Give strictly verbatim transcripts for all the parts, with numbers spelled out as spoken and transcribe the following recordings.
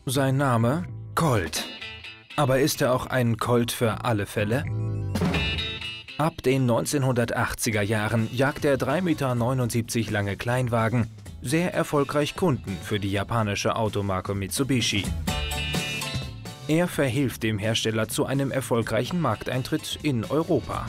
Sein Name? Colt. Aber ist er auch ein Colt für alle Fälle? Ab den neunzehnhundertachtziger Jahren jagt der drei Komma neunundsiebzig Meter lange Kleinwagen sehr erfolgreich Kunden für die japanische Automarke Mitsubishi. Er verhilft dem Hersteller zu einem erfolgreichen Markteintritt in Europa.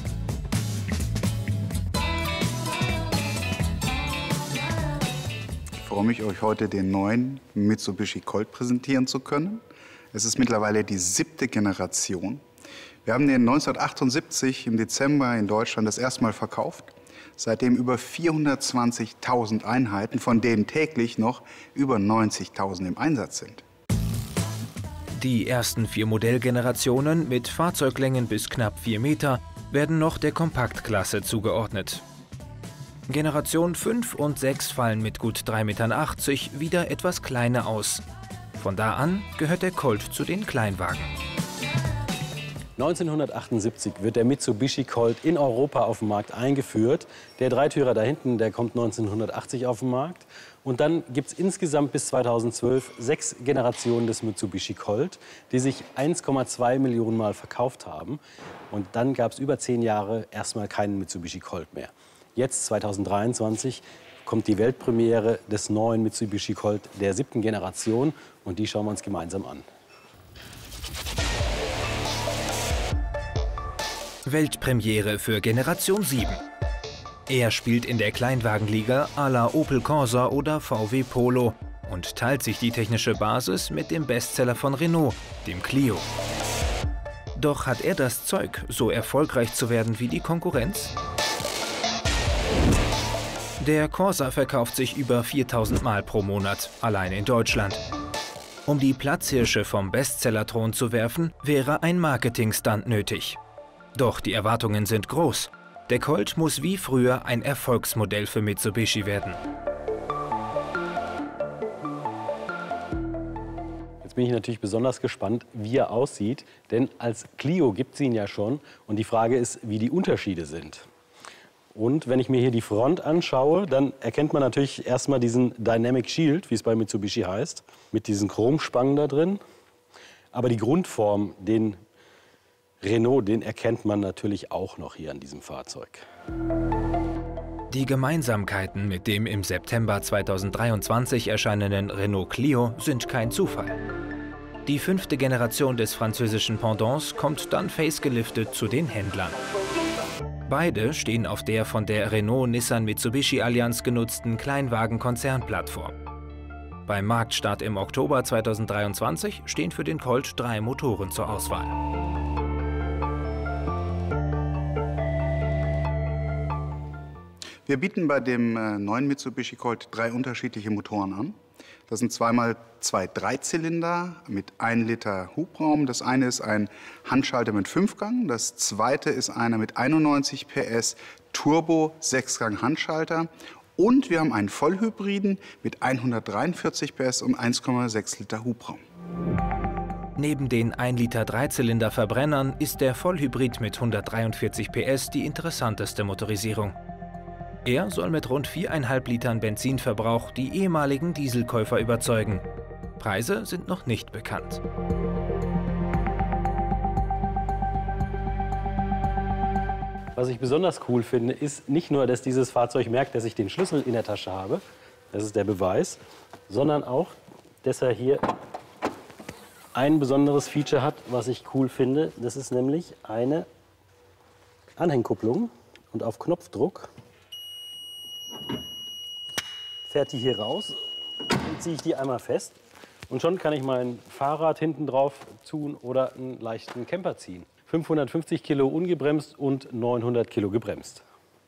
Ich freue mich, euch heute den neuen Mitsubishi Colt präsentieren zu können. Es ist mittlerweile die siebte Generation. Wir haben den neunzehnhundertachtundsiebzig im Dezember in Deutschland das erste Mal verkauft. Seitdem über vierhundertzwanzigtausend Einheiten, von denen täglich noch über neunzigtausend im Einsatz sind. Die ersten vier Modellgenerationen mit Fahrzeuglängen bis knapp vier Meter werden noch der Kompaktklasse zugeordnet. Generation fünf und sechs fallen mit gut drei Komma achtzig Meter wieder etwas kleiner aus. Von da an gehört der Colt zu den Kleinwagen. neunzehnhundertachtundsiebzig wird der Mitsubishi Colt in Europa auf den Markt eingeführt. Der Dreitürer da hinten, der kommt neunzehnhundertachtzig auf den Markt. Und dann gibt es insgesamt bis zweitausendzwölf sechs Generationen des Mitsubishi Colt, die sich eins Komma zwei Millionen Mal verkauft haben. Und dann gab es über zehn Jahre erstmal keinen Mitsubishi Colt mehr. Jetzt, zweitausenddreiundzwanzig, kommt die Weltpremiere des neuen Mitsubishi Colt der siebten Generation. Und die schauen wir uns gemeinsam an. Weltpremiere für Generation sieben. Er spielt in der Kleinwagenliga à la Opel Corsa oder V W Polo und teilt sich die technische Basis mit dem Bestseller von Renault, dem Clio. Doch hat er das Zeug, so erfolgreich zu werden wie die Konkurrenz? Der Corsa verkauft sich über viertausend Mal pro Monat, allein in Deutschland. Um die Platzhirsche vom Bestsellerthron zu werfen, wäre ein Marketingstunt nötig. Doch die Erwartungen sind groß. Der Colt muss wie früher ein Erfolgsmodell für Mitsubishi werden. Jetzt bin ich natürlich besonders gespannt, wie er aussieht. Denn als Clio gibt es ihn ja schon. Und die Frage ist, wie die Unterschiede sind. Und wenn ich mir hier die Front anschaue, dann erkennt man natürlich erstmal diesen Dynamic Shield, wie es bei Mitsubishi heißt, mit diesen Chromspangen da drin. Aber die Grundform, den Renault, den erkennt man natürlich auch noch hier an diesem Fahrzeug. Die Gemeinsamkeiten mit dem im September zweitausenddreiundzwanzig erscheinenden Renault Clio sind kein Zufall. Die fünfte Generation des französischen Pendants kommt dann faceliftet zu den Händlern. Beide stehen auf der von der Renault-Nissan-Mitsubishi-Allianz genutzten Kleinwagen-Konzernplattform. Beim Marktstart im Oktober zweitausenddreiundzwanzig stehen für den Colt drei Motoren zur Auswahl. Wir bieten bei dem äh, neuen Mitsubishi Colt drei unterschiedliche Motoren an. Das sind zweimal zwei Dreizylinder mit ein Liter Hubraum. Das eine ist ein Handschalter mit Fünfgang. Das zweite ist einer mit einundneunzig P S Turbo Sechsgang Handschalter. Und wir haben einen Vollhybriden mit hundertdreiundvierzig P S und eins Komma sechs Liter Hubraum. Neben den ein Liter Dreizylinder-Verbrennern ist der Vollhybrid mit hundertdreiundvierzig P S die interessanteste Motorisierung. Er soll mit rund viereinhalb Litern Benzinverbrauch die ehemaligen Dieselkäufer überzeugen. Preise sind noch nicht bekannt. Was ich besonders cool finde, ist nicht nur, dass dieses Fahrzeug merkt, dass ich den Schlüssel in der Tasche habe, das ist der Beweis, sondern auch, dass er hier ein besonderes Feature hat, was ich cool finde. Das ist nämlich eine Anhängkupplung und auf Knopfdruck fährt die hier raus, dann ziehe ich die einmal fest und schon kann ich mein Fahrrad hinten drauf tun oder einen leichten Camper ziehen. fünfhundertfünfzig Kilo ungebremst und neunhundert Kilo gebremst.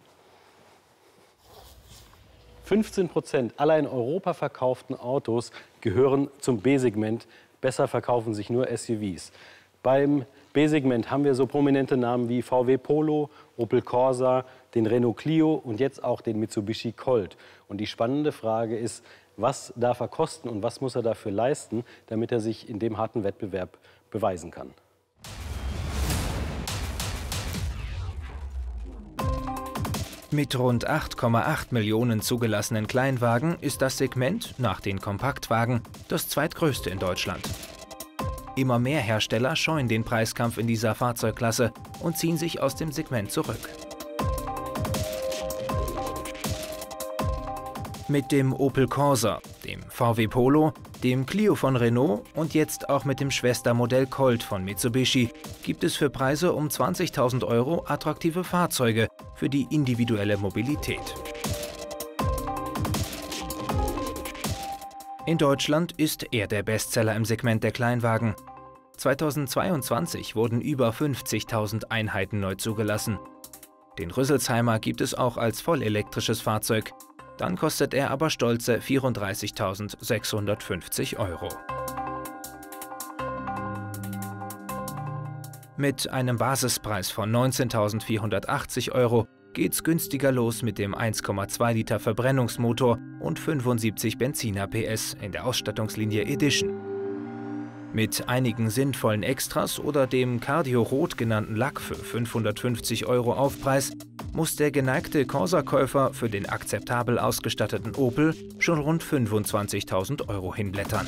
fünfzehn Prozent aller in Europa verkauften Autos gehören zum B-Segment. Besser verkaufen sich nur S U Vs. Beim B-Segment haben wir so prominente Namen wie V W Polo, Opel Corsa, den Renault Clio und jetzt auch den Mitsubishi Colt. Und die spannende Frage ist, was darf er kosten und was muss er dafür leisten, damit er sich in dem harten Wettbewerb beweisen kann. Mit rund acht Komma acht Millionen zugelassenen Kleinwagen ist das Segment nach den Kompaktwagen das zweitgrößte in Deutschland. Immer mehr Hersteller scheuen den Preiskampf in dieser Fahrzeugklasse und ziehen sich aus dem Segment zurück. Mit dem Opel Corsa, dem V W Polo, dem Clio von Renault und jetzt auch mit dem Schwestermodell Colt von Mitsubishi gibt es für Preise um zwanzigtausend Euro attraktive Fahrzeuge für die individuelle Mobilität. In Deutschland ist er der Bestseller im Segment der Kleinwagen. zweitausendzweiundzwanzig wurden über fünfzigtausend Einheiten neu zugelassen. Den Rüsselsheimer gibt es auch als vollelektrisches Fahrzeug. Dann kostet er aber stolze vierunddreißigtausendsechshundertfünfzig Euro. Mit einem Basispreis von neunzehntausendvierhundertachtzig Euro geht's günstiger los mit dem eins Komma zwei Liter Verbrennungsmotor und fünfundsiebzig Benziner P S in der Ausstattungslinie Edition. Mit einigen sinnvollen Extras oder dem Cardio Rot genannten Lack für fünfhundertfünfzig Euro Aufpreis muss der geneigte Corsa-Käufer für den akzeptabel ausgestatteten Opel schon rund fünfundzwanzigtausend Euro hinblättern.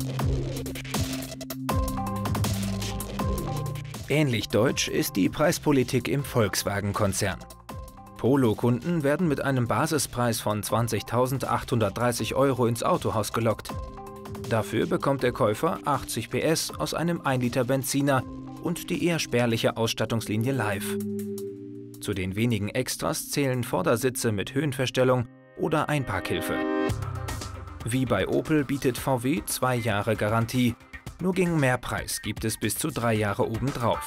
Ähnlich deutsch ist die Preispolitik im Volkswagen-Konzern. Polo-Kunden werden mit einem Basispreis von zwanzigtausendachthundertdreißig Euro ins Autohaus gelockt. Dafür bekommt der Käufer achtzig P S aus einem ein Liter Benziner und die eher spärliche Ausstattungslinie Live. Zu den wenigen Extras zählen Vordersitze mit Höhenverstellung oder Einparkhilfe. Wie bei Opel bietet V W zwei Jahre Garantie. Nur gegen Mehrpreis gibt es bis zu drei Jahre obendrauf.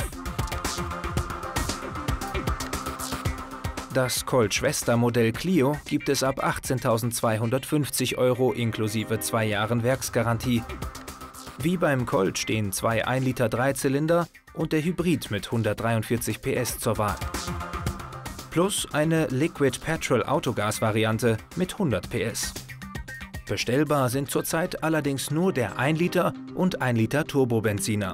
Das Colt-Schwestermodell Clio gibt es ab achtzehntausendzweihundertfünfzig Euro inklusive zwei Jahren Werksgarantie. Wie beim Colt stehen zwei ein Liter Dreizylinder und der Hybrid mit hundertdreiundvierzig P S zur Wahl. Plus eine Liquid Petrol Autogas-Variante mit hundert P S. Bestellbar sind zurzeit allerdings nur der ein Liter und ein Liter Turbobenziner.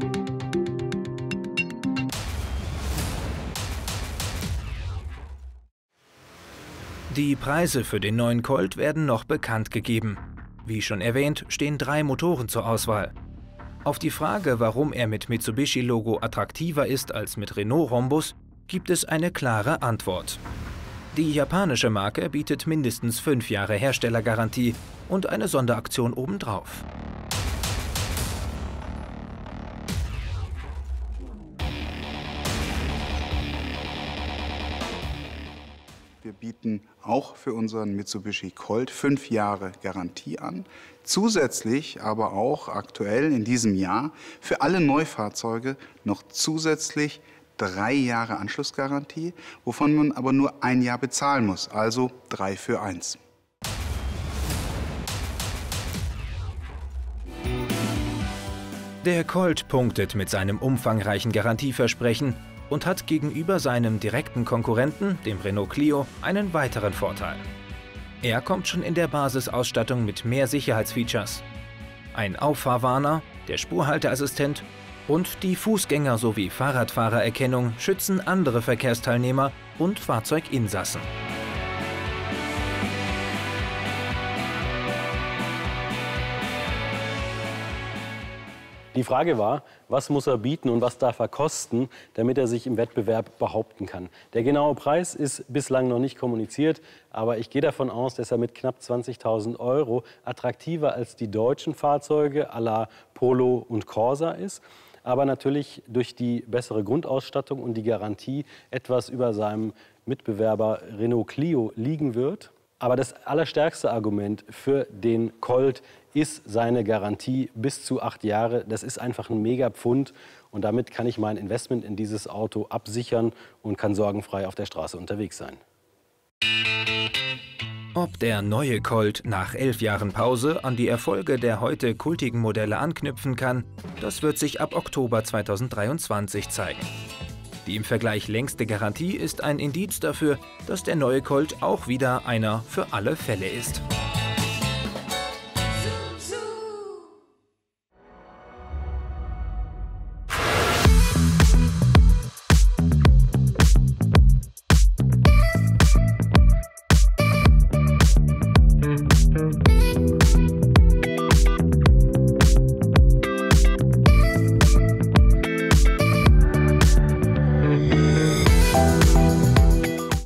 Die Preise für den neuen Colt werden noch bekannt gegeben. Wie schon erwähnt, stehen drei Motoren zur Auswahl. Auf die Frage, warum er mit Mitsubishi-Logo attraktiver ist als mit Renault-Rhombus, gibt es eine klare Antwort. Die japanische Marke bietet mindestens fünf Jahre Herstellergarantie und eine Sonderaktion obendrauf. Wir bieten auch für unseren Mitsubishi Colt fünf Jahre Garantie an. Zusätzlich aber auch aktuell in diesem Jahr für alle Neufahrzeuge noch zusätzlich drei Jahre Anschlussgarantie, wovon man aber nur ein Jahr bezahlen muss, also drei für eins. Der Colt punktet mit seinem umfangreichen Garantieversprechen und hat gegenüber seinem direkten Konkurrenten, dem Renault Clio, einen weiteren Vorteil. Er kommt schon in der Basisausstattung mit mehr Sicherheitsfeatures. Ein Auffahrwarner, der Spurhalteassistent und die Fußgänger- sowie Fahrradfahrererkennung schützen andere Verkehrsteilnehmer und Fahrzeuginsassen. Die Frage war, was muss er bieten und was darf er kosten, damit er sich im Wettbewerb behaupten kann. Der genaue Preis ist bislang noch nicht kommuniziert, aber ich gehe davon aus, dass er mit knapp zwanzigtausend Euro attraktiver als die deutschen Fahrzeuge à la Polo und Corsa ist, aber natürlich durch die bessere Grundausstattung und die Garantie etwas über seinem Mitbewerber Renault Clio liegen wird. Aber das allerstärkste Argument für den Colt ist seine Garantie bis zu acht Jahre. Das ist einfach ein Mega-Pfund und damit kann ich mein Investment in dieses Auto absichern und kann sorgenfrei auf der Straße unterwegs sein. Ob der neue Colt nach elf Jahren Pause an die Erfolge der heute kultigen Modelle anknüpfen kann, das wird sich ab Oktober zweitausenddreiundzwanzig zeigen. Die im Vergleich längste Garantie ist ein Indiz dafür, dass der neue Colt auch wieder einer für alle Fälle ist.